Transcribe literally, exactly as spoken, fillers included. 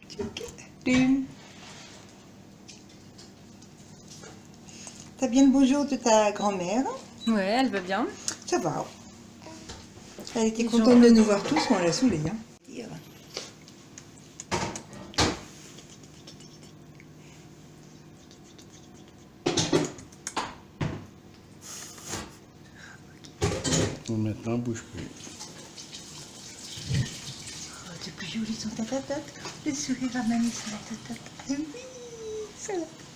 T'as bien le bonjour de ta grand-mère? Ouais, elle va bien. Ça va. Elle était Les contente gens... de nous voir tous, mais on l'a saoulée. Hein. Maintenant, bouge plus. Oh, t'es plus jolie sur ta tête. Le sourire à mamie sur la tête. Oui, ça va.